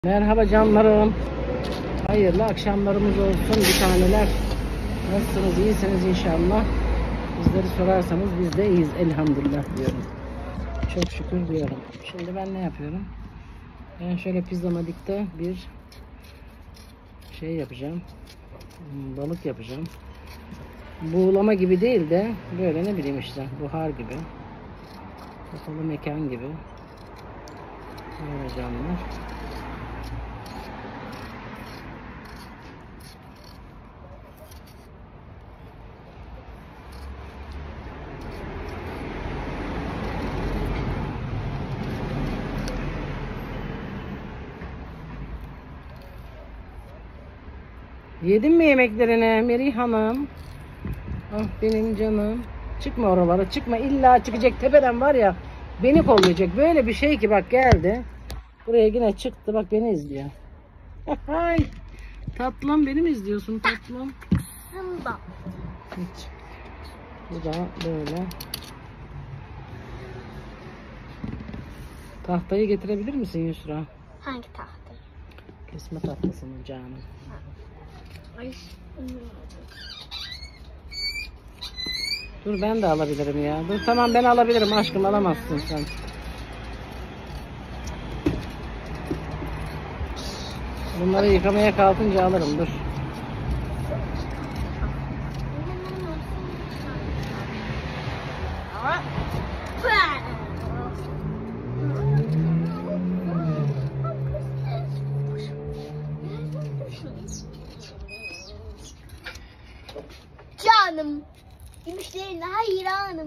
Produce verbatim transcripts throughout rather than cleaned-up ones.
Merhaba canlarım. Hayırlı akşamlarımız olsun bir taneler. Nasılsınız? İyisiniz inşallah. Bizleri sorarsanız biz de iyiyiz elhamdülillah diyorum. Çok şükür diyorum. Şimdi ben ne yapıyorum? Ben şöyle pizzamatikte bir şey yapacağım. Balık yapacağım. Buğulama gibi değil de böyle ne bileyim işte buhar gibi. Kapalı mekan gibi. Böyle canlar. Yedin mi yemeklerini Merih Hanım? Ah benim canım. Çıkma oralara, çıkma, illa çıkacak tepeden var ya, beni kollayacak. Böyle bir şey ki bak geldi. Buraya yine çıktı, bak beni izliyor. Ay tatlım, beni mi izliyorsun tatlım? Zımba. Hiç. Bu da böyle. Tahtayı getirebilir misin Yusra? Hangi tahtayı? Kesme tahtasını canım. Ay. Dur ben de alabilirim ya. Dur tamam, ben alabilirim aşkım, alamazsın sen. Bunları yıkamaya kalkınca alırım, dur. Canım. Yemişlerine hayranım.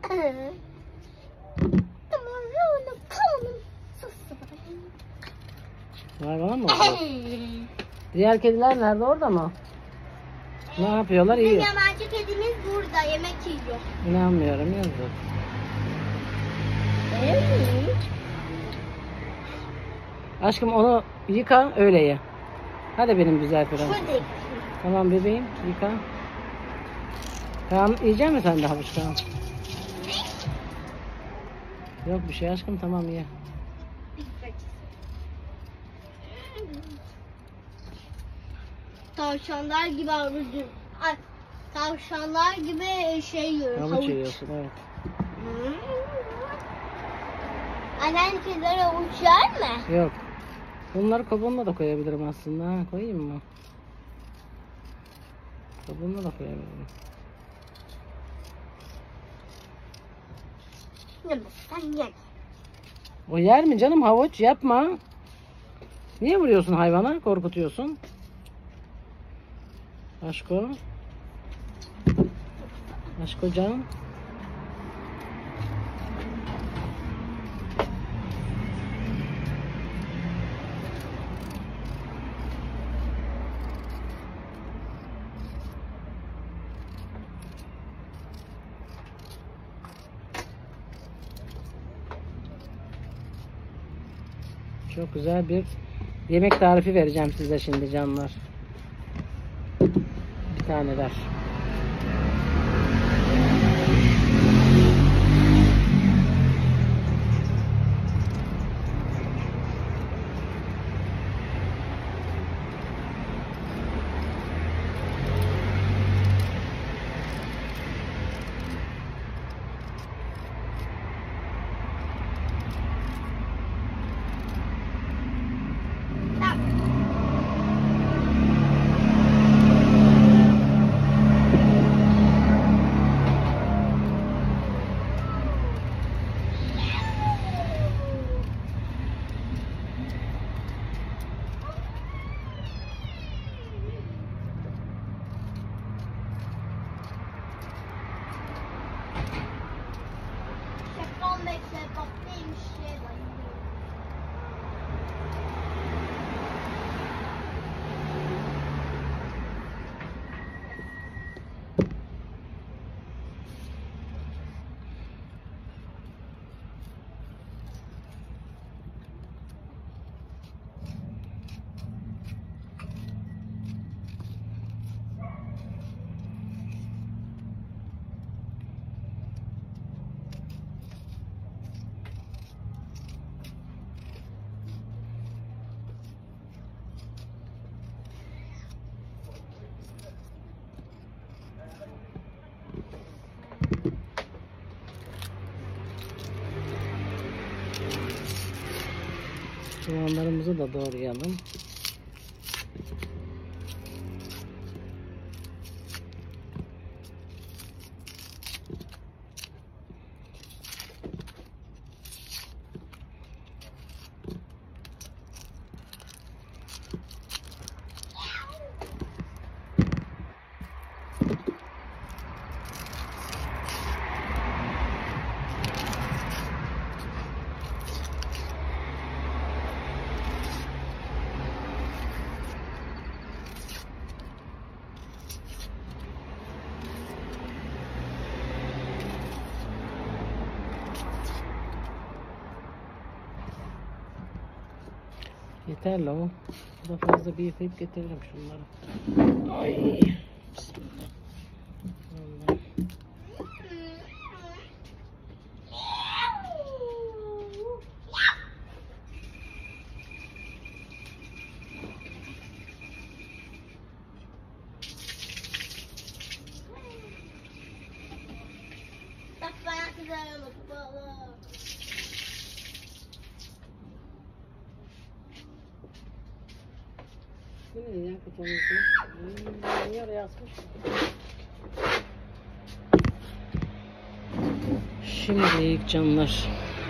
Tamam, canım, kanım. Sus bakayım. Hayvana mı oldu? Diğer kediler nerede, orada mı? Ne yapıyorlar? Yiyor. Yabancı kedimiz burada yemek yiyor. İnanmıyorum, yazık. Evet. Aşkım onu yıka öyle ye. Hadi benim güzel prensesim. Şurada. Tamam bebeğim, yıka. Tamam, yiyecek misin sen de havuç? Tamam. Yok bir şey aşkım, tamam ye. Tavşanlar gibi havucu. Ay, tavşanlar gibi şey yiyor. Havuç, Havuç. yiyorsun, evet. Hmm. Annen kediler havuç yer mi? Yok. Bunları kabuğuna da koyabilirim aslında. Ha, koyayım mı? Kabuğuna da koyabilirim. Yemezsen yer. O yer mi canım, havuç? Yapma. Niye vuruyorsun hayvana? Korkutuyorsun. Aşko. Aşko can. Çok güzel bir yemek tarifi vereceğim size şimdi canlar. Bir taneler. Soğanlarımızı da doğrayalım. Yeter la o. Daha fazla bir yıkayıp getiririm şunları. Ay. Bismillah. Vallahi. Bak bana kızarmış balık. Bu ne ya kutumuzda? Hmm, niye oraya asmış? Şimdi ilk canlar.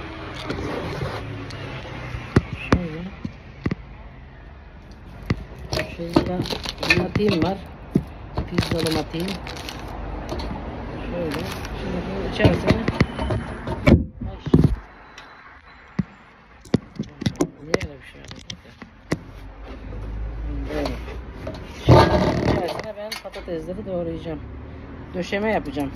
Şöyle. Şurada matiğim var. Pizzalı matiğim. Şöyle. Şimdi bunun içerisine. Ay. Niye öyle bir şey yapıyorsun? Böyle. Şimdi içerisine ben patatesleri doğrayacağım. Döşeme yapacağım.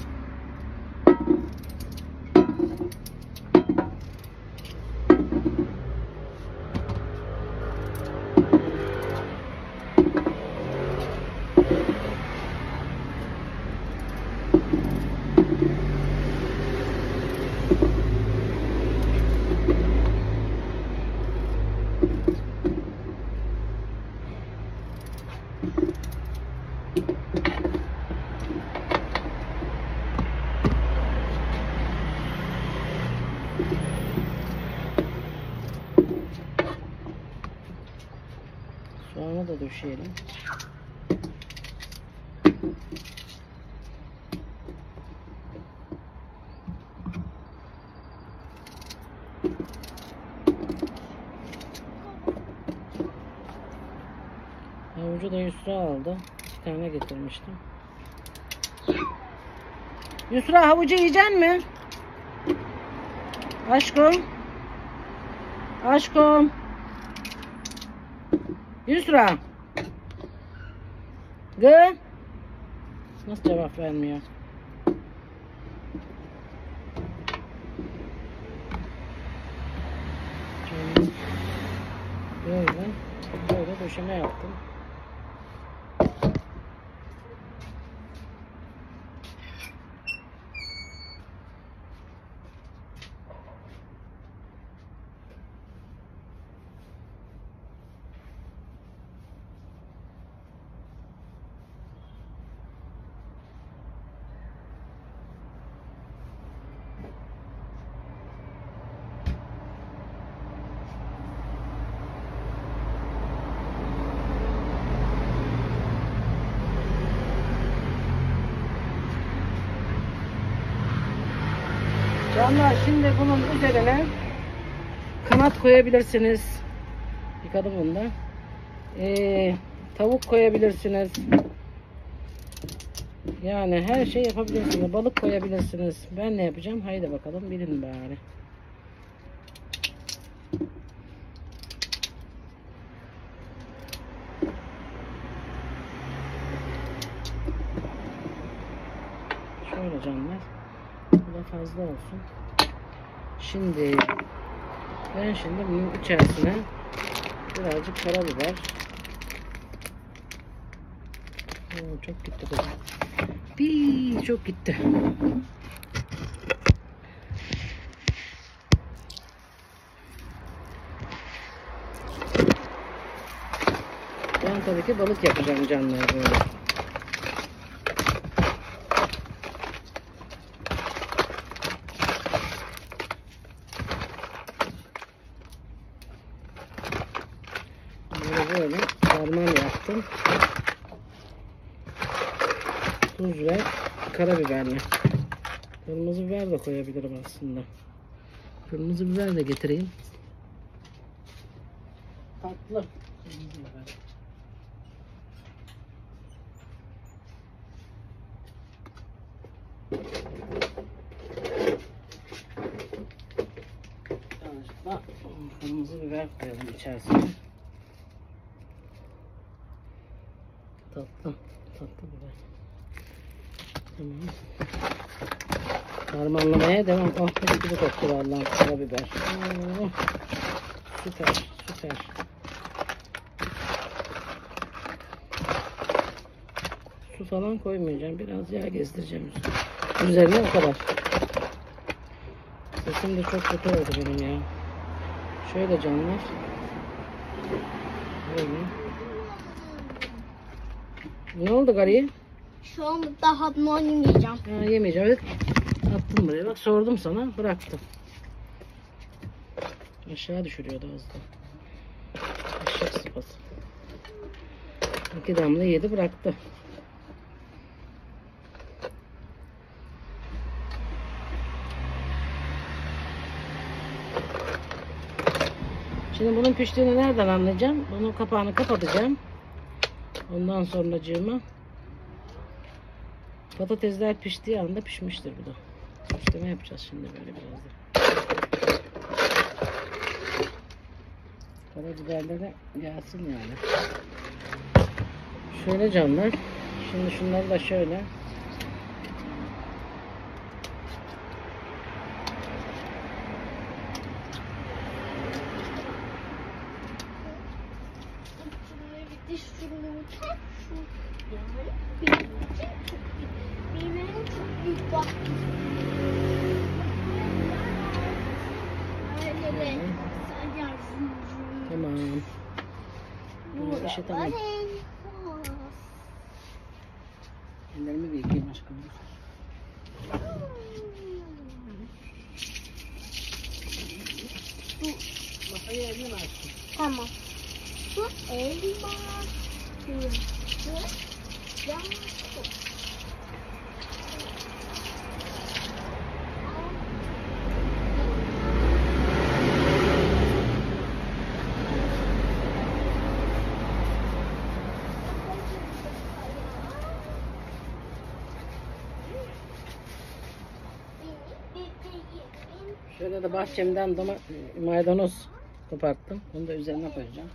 Soğanı da döşeyelim. Havucu da Yusra aldı. İki tane getirmiştim. Yusra, havucu yiyecek mi? Aşkım. Aşkım. Yusra. Gı. Nasıl cevap vermiyor? Şöyle. Böyle. Böyle döşeme yaptım. Canlar, şimdi bunun üzerine kanat koyabilirsiniz. Yıkadım bunu da. Ee, tavuk koyabilirsiniz. Yani her şey yapabilirsiniz. Balık koyabilirsiniz. Ben ne yapacağım? Haydi bakalım, bilin bari. Şöyle canlar. Bu da fazla olsun. Şimdi ben şimdi bunun içerisine birazcık karabiber. Oo, çok gitti kızım. Bir çok gitti. Ben tabii ki balık yapacağım canlar böyle. Şimdi böyle harman yaptım. Tuz ve karabiberle. Kırmızı biber de koyabilirim aslında. Kırmızı biber de getireyim. Tatlı. Kırmızı biber. Birazcık kırmızı biber koyalım içerisine. Tatlı. Tatlı biber. Tamam. Harmanlamaya devam. Oh, mis gibi koktu vallahi karabiber. Oh, süper, süper. Su falan koymayacağım. Biraz yağ gezdireceğim üstüne. Üzerine o kadar. Sesim de çok kötü oldu benim ya. Şöyle canlar. Böyle. Ne oldu gariye? Şu an daha bunu yemeyeceğim. Ha, yemeyeceğim. Evet. Attım buraya. Bak sordum sana. Bıraktım. Aşağı düşürüyordu az da. Eşek sıpası. İki damla yedi bıraktı. Şimdi bunun piştiğini nereden anlayacağım? Bunun kapağını kapatacağım. Ondan sonracığıma patatesler piştiği anda pişmiştir bu da. İşleme yapacağız şimdi böyle biraz da. Karabiberlere gelsin yani. Şöyle canlar. Şimdi şunları da şöyle. Tamam. Bu işi tamam. Ellerimi bir yıkayayım aşkım. Masayı elime açtım. Tamam. Su, elma, su, yağ, su. Şöyle de bahçemden doma, maydanoz koparttım. Onu da üzerine koyacağım.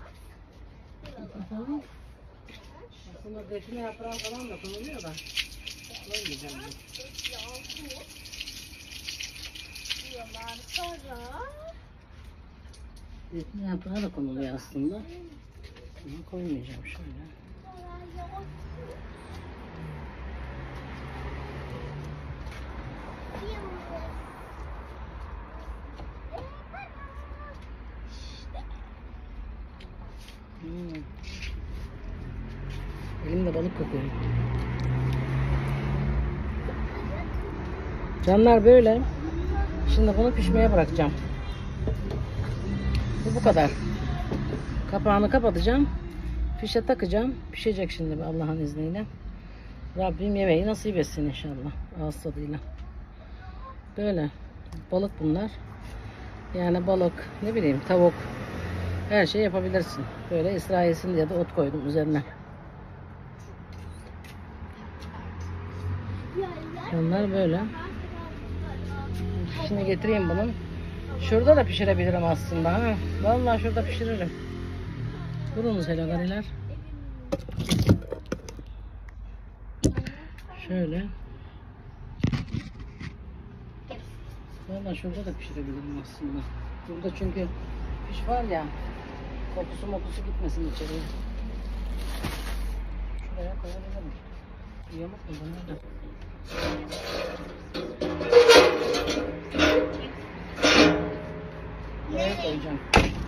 Aslında define yaprağı falan da konuluyor da. Koymayacağım. Define yaprağı da konuluyor aslında. Ama koymayacağım şöyle. Hmm. Elimde balık kokuyor. Canlar böyle. Şimdi bunu pişmeye bırakacağım. Bu bu kadar. Kapağını kapatacağım. Fişe takacağım. Pişecek şimdi Allah'ın izniyle. Rabbim yemeği nasip etsin inşallah. Ağız tadıyla. Böyle. Balık bunlar. Yani balık, ne bileyim tavuk. Her şey yapabilirsin. Böyle ısrar etsin diye de ot koydum üzerine. Bunlar böyle. Şimdi getireyim bunu. Şurada da pişirebilirim aslında. Ha. Vallahi şurada pişiririm. Durunuz hele gariler. Şöyle. Vallahi şurada da pişirebilirim aslında. Burada çünkü piş var ya. Kokusu mokusu gitmesin içeriye. Şuraya koyabilirim. Yamuk mu bunlar da? Buraya koyacağım.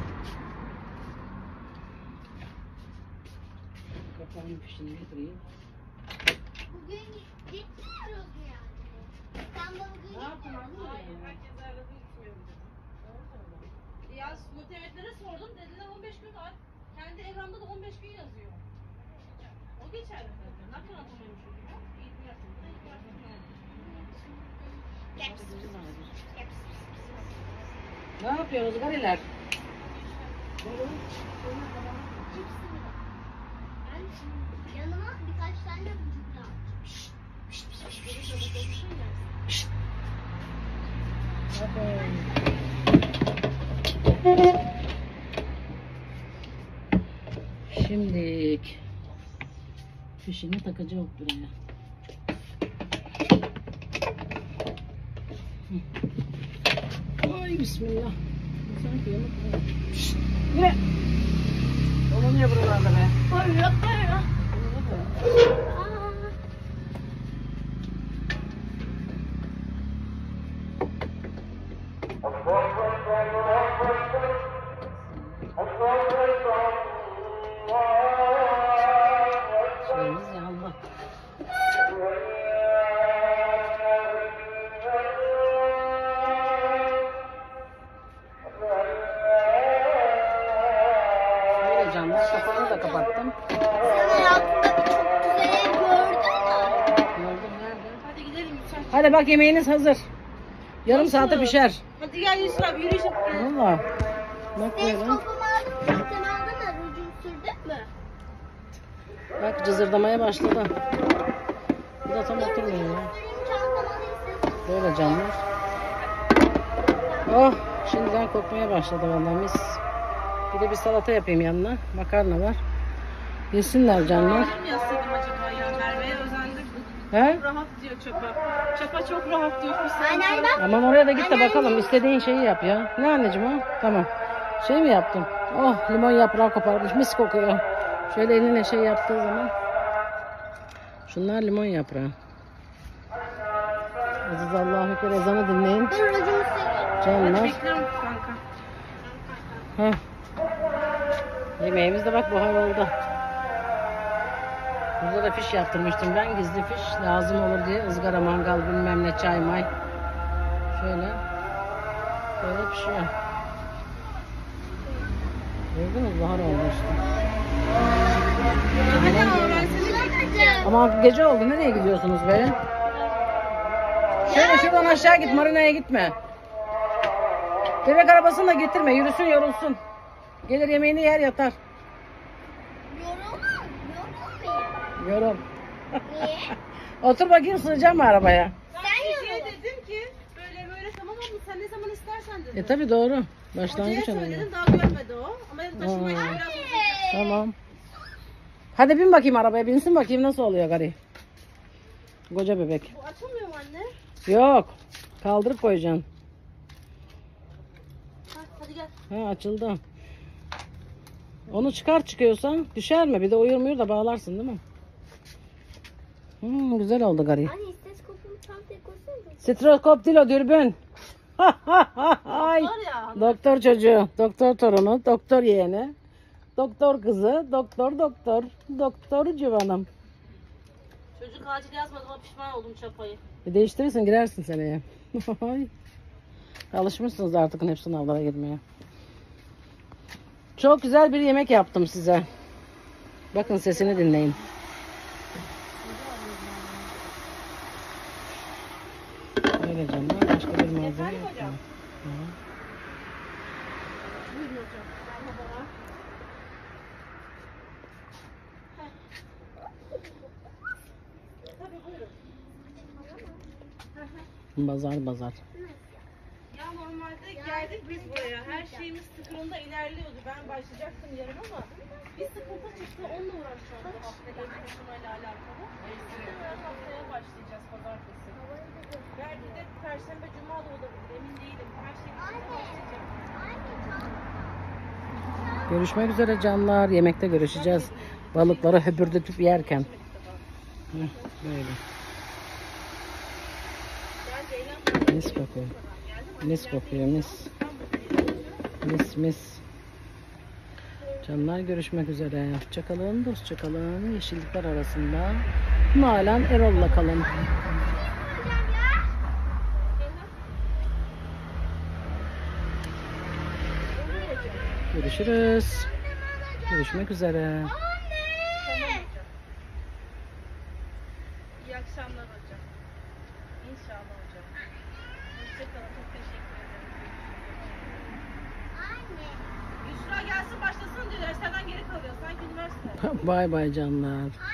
Kapağın pişini getireyim. Bugün gitmiyoruz yani. Sen de bugün Ne yaptın gitmiyorsun. abi? Herkes aradı gitmiyorum dedim. Ya muhtemetlere sordum dediler on beş gün var. Kendi evramda da on beş gün yazıyor. O geçerli zaten. Zaten atamaymış oluyor. Eğitim yaptığında ilk yaptığında. Ne yapıyorsunuz gariler? Yanıma birkaç tane bucuk lazım. Şimdi fişini takacağız buraya. Hı. Ay bismillah. Sanki yanık var. Şşt, yine. Olunuyor buralarda be. Para para. Aa. Şeyimiz yandı. Böyle canlı. Kapağını da kapattım. Sen hayatında çok güzel ev gördün mü? Gördüm nerede? Hadi gidelim Yusuf. Hadi bak yemeğiniz hazır. Yarım saate pişer. Hadi gel Yusuf abi yürüyüş yapalım. Valla. Bak Ses böyle. kokumu aldın mı? Sen aldın mı? Rucunu sürdün mü? Bak cızırdamaya başladı. Bu da tam oturmuyor ya. Benim çantamı istedim. Böyle canlar. Oh şimdiden kokmaya başladı vallahi mis. Bir de bir salata yapayım yanına. Makarna var. Yesinler canlar. Yardım yazsaydım acaba ya. Merve'ye özendim. He? Rahat diyor çapa. Çapa çok rahat diyor. Aynen bak. Aman oraya da git de bakalım. İstediğin şeyi yap ya. Ne anneciğim o? Tamam. Şey mi yaptın? Oh limon yaprağı koparmış. Mis kokuyor. Şöyle eline şey yaptığı zaman. Şunlar limon yaprağı. Aziz Allah'a ekber ezanı dinleyin. Dur rucunu süreyim. Canlar. Bekliyorum kanka. Heh. Yemeğimiz de bak buhar oldu. Burada da fiş yaptırmıştım ben. Gizli fiş lazım olur diye. Izgara, mangal, bilmem ne, çay, may. Şöyle. Böyle pişiyor. Gördünüz mü? Buhar oldu işte. Hadi ama ben seni bekleyeceğim. Ama gece oldu. Nereye gidiyorsunuz be? Şöyle şuradan aşağı git. Marina'ya gitme. Bebek arabasını da getirme. Yürüsün yorulsun. Gelir yemeğini yer yatar. Yorulmam. Yorulmayayım. Yorum. Niye? Otur bakayım sığacağım mı arabaya? Sen Geceye yorul. dedim ki böyle böyle tamam abla sen ne zaman istersen dedim. E tabi doğru. Hocaya Başlangıç önemli. söyledim daha görmedi o. Ama dedim taşımayı Aa. biraz uzayacak. Tamam. Hadi bin bakayım arabaya. Binsin bakayım nasıl oluyor gari. Koca bebek. Bu açılmıyor mu anne? Yok. Kaldırıp koyacaksın. Ha, hadi gel. Ha açıldı. Onu çıkar çıkıyorsan düşer mi? Bir de uyur muyur da bağlarsın değil mi? Hmm, güzel oldu gari. Anne ses kokumu çantaya koysana. Stroskop değil o dürbün. Ay. Var ya. Doktor çocuğu, doktor torunu, doktor yeğeni, doktor kızı, doktor doktor, doktor civanım. Çocuk acil yazmadım ama pişman oldum çapayı. Bir değiştirirsin girersin seneye. Ay. Alışmışsınız artık hep sınavlara girmeye. Çok güzel bir yemek yaptım size. Bakın sesini dinleyin. Öyle canım. Başka bir malzeme Efendim yok. hocam? Hı. Buyurun hocam. Merhaba. Tabii buyurun. Bazar bazar. Ya normalde geldik biz buraya. Her şeyimiz tıkırında ilerliyordu. Ben başlayacaktım yarın ama bir sıkıntı çıktı. Onunla uğraşacağım bu hafta ev taşımayla alakalı. Muhtemelen haftaya başlayacağız pazartesi. Belki de perşembe cuma da olabilir. Emin değilim. Her şey bir başlayacak. Görüşmek üzere canlar. Yemekte görüşeceğiz. Balıkları höpürdetip yerken. Heh, böyle. Mis kokuyor. Mis kokuyor mis. Mis mis. Canlar görüşmek üzere. Hoşçakalın, hoşçakalın. Yeşillikler arasında. Nalan Erol'la kalın. Görüşürüz. Görüşmek üzere. İyi akşamlar hocam. İnşallah hocam. Hoşçakalın. Çok teşekkür ederim. Anne. Yusra gelsin başlasın diyor. Derslerden geri kalıyor. Sanki üniversite. Bay bay canlar.